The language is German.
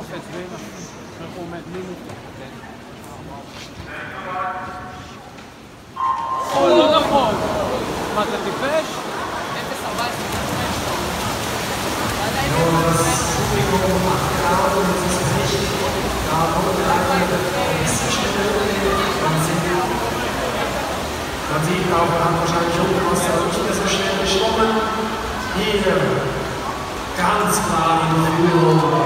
לא נכון. מה, אתה טיפש? 0,30. Man sieht auch, er hat wahrscheinlich Unterwasser nicht mehr so schnell geschwommen. Hier ganz klar in Führung.